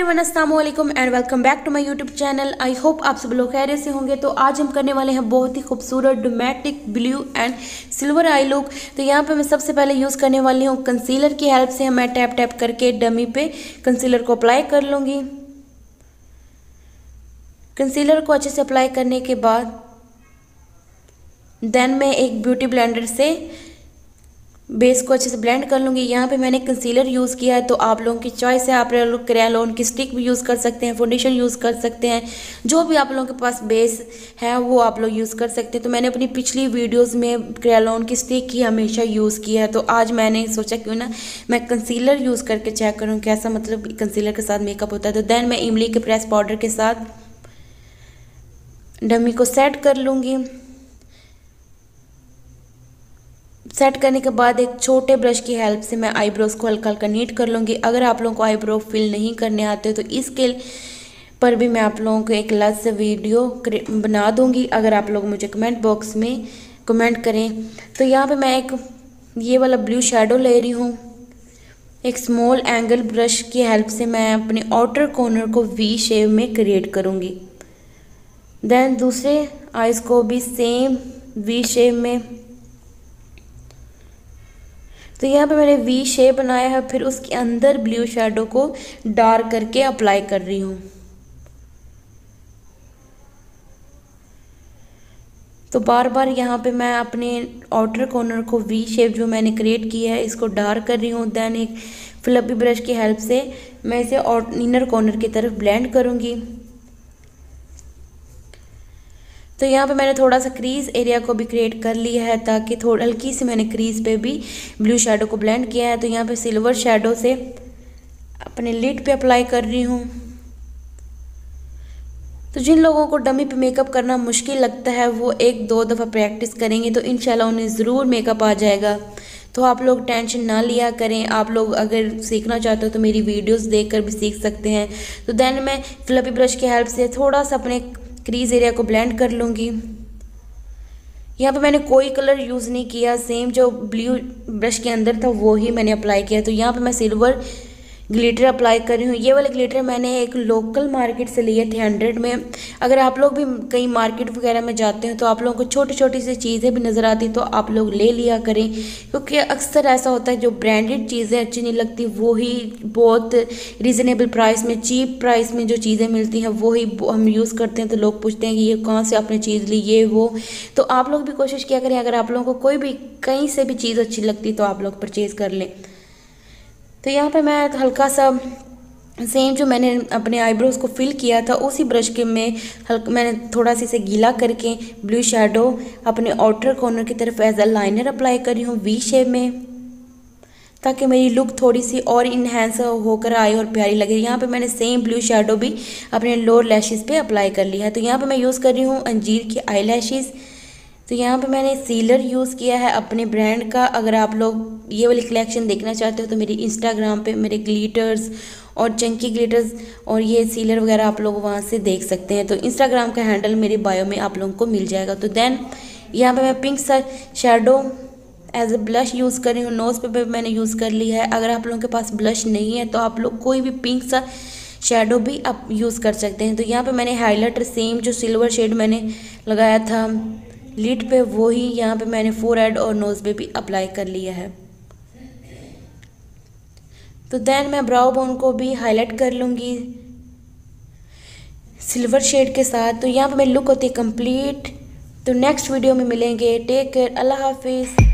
Everyone, अस्सलाम वालेकुम and welcome back to my YouTube channel. I hope आप सब लोग खैरियत से होंगे। तो आज हम करने वाले हैं बहुत ही खूबसूरत dramatic blue and silver eye look. तो यहाँ पे मैं सबसे पहले यूज़ करने वाली हूँ कंसीलर की हेल्प से। मैं टैप टैप करके डमी पे कंसीलर को अप्लाई कर लूँगी। कंसीलर को अच्छे से अप्लाई करने के बाद देन मैं एक ब्यूटी ब्लेंडर से बेस को अच्छे से ब्लेंड कर लूँगी। यहाँ पे मैंने कंसीलर यूज़ किया है, तो आप लोगों की चॉइस है। आप लोग क्रेयॉन की स्टिक भी यूज़ कर सकते हैं, फाउंडेशन यूज़ कर सकते हैं, जो भी आप लोगों के पास बेस है वो आप लोग यूज़ कर सकते हैं। तो मैंने अपनी पिछली वीडियोस में क्रेयॉन की स्टिक ही हमेशा यूज़ किया है, तो आज मैंने सोचा क्यों ना मैं कंसीलर यूज़ करके चेक करूँ कैसा मतलब कंसीलर के साथ मेकअप होता है। तो देन मैं इमली के प्रेस पाउडर के साथ डमी को सेट कर लूँगी। सेट करने के बाद एक छोटे ब्रश की हेल्प से मैं आईब्रोज को हल्का हल्का नीट कर लूँगी। अगर आप लोगों को आईब्रो फिल नहीं करने आते तो इसके पर भी मैं आप लोगों को एक अलग से वीडियो बना दूँगी, अगर आप लोग मुझे कमेंट बॉक्स में कमेंट करें। तो यहाँ पे मैं एक ये वाला ब्लू शेडो ले रही हूँ। एक स्मॉल एंगल ब्रश की हेल्प से मैं अपने आउटर कॉर्नर को वी शेप में क्रिएट करूँगी। देन दूसरे आइज़ को भी सेम वी शेप में। तो यहाँ पे मैंने वी शेप बनाया है, फिर उसके अंदर ब्लू शेडो को डार्क करके अप्लाई कर रही हूँ। तो बार बार यहाँ पे मैं अपने आउटर कॉर्नर को वी शेप जो मैंने क्रिएट किया है इसको डार्क कर रही हूँ। देन एक फ्लफी ब्रश की हेल्प से मैं इसे इनर कॉर्नर की तरफ ब्लेंड करूँगी। तो यहाँ पे मैंने थोड़ा सा क्रीज एरिया को भी क्रिएट कर लिया है, ताकि थोड़ा हल्की सी मैंने क्रीज पे भी ब्लू शेडो को ब्लेंड किया है। तो यहाँ पे सिल्वर शेडो से अपने लिड पे अप्लाई कर रही हूँ। तो जिन लोगों को डमी पे मेकअप करना मुश्किल लगता है वो एक दो दफ़ा प्रैक्टिस करेंगे तो इंशाल्लाह उन्हें ज़रूर मेकअप आ जाएगा। तो आप लोग टेंशन ना लिया करें। आप लोग अगर सीखना चाहते हो तो मेरी वीडियोस देखकर भी सीख सकते हैं। तो देन मैं फ्लफी ब्रश की हेल्प से थोड़ा सा अपने क्रीज एरिया को ब्लेंड कर लूँगी। यहाँ पे मैंने कोई कलर यूज़ नहीं किया, सेम जो ब्लू ब्रश के अंदर था वो ही मैंने अप्लाई किया। तो यहाँ पे मैं सिल्वर ग्लिटर अप्लाई कर रही हूँ। ये वाले ग्लिटर मैंने एक लोकल मार्केट से लिए थे 100 में। अगर आप लोग भी कहीं मार्केट वगैरह में जाते हैं तो आप लोगों को छोटी छोटी सी चीज़ें भी नज़र आती तो आप लोग ले लिया करें, क्योंकि अक्सर ऐसा होता है जो ब्रांडेड चीज़ें अच्छी नहीं लगती वही बहुत रीज़नेबल प्राइस में, चीप प्राइस में जो चीज़ें मिलती हैं वही हम यूज़ करते हैं। तो लोग पूछते हैं कि ये कहाँ से आपने चीज़ ली, ये वो। तो आप लोग भी कोशिश किया करें, अगर आप लोगों को कोई भी कहीं से भी चीज़ अच्छी लगती तो आप लोग परचेज़ कर लें। तो यहाँ पे मैं हल्का सा सेम जो मैंने अपने आईब्रोज को फिल किया था उसी ब्रश के में मैंने थोड़ा सा इसे गीला करके ब्लू शेडो अपने आउटर कॉर्नर की तरफ एज अ लाइनर अप्लाई कर रही हूँ वी शेप में, ताकि मेरी लुक थोड़ी सी और इन्हेंस होकर आए और प्यारी लगे। यहाँ पे मैंने सेम ब्लू शेडो भी अपने लोअर लैशेज़ पे अप्लाई कर लिया है। तो यहाँ पे मैं यूज़ कर रही हूँ अंजीर की आई लैशेज़। तो यहाँ पे मैंने सीलर यूज़ किया है अपने ब्रांड का। अगर आप लोग ये वाली कलेक्शन देखना चाहते हो तो मेरी इंस्टाग्राम पे मेरे ग्लिटर्स और चंकी ग्लिटर्स और ये सीलर वगैरह आप लोग वहाँ से देख सकते हैं। तो इंस्टाग्राम का हैंडल मेरे बायो में आप लोगों को मिल जाएगा। तो देन यहाँ पे मैं पिंक सा shadow as a blush use कर रही हूँ। नोज़ पे मैंने यूज़ कर लिया है। अगर आप लोगों के पास ब्लश नहीं है तो आप लोग कोई भी पिंक सा शेडो भी आप यूज़ कर सकते हैं। तो यहाँ पे मैंने हाइलाइटर सेम जो सिल्वर शेड मैंने लगाया था लिड पे वो ही यहाँ पे मैंने फोरहेड और नोज़ पे भी अप्लाई कर लिया है। तो देन मैं ब्राउ बोन को भी हाईलाइट कर लूँगी सिल्वर शेड के साथ। तो यहाँ पे मेरी लुक होती है कंप्लीट। तो नेक्स्ट वीडियो में मिलेंगे। टेक केयर, अल्लाह हाफिज़।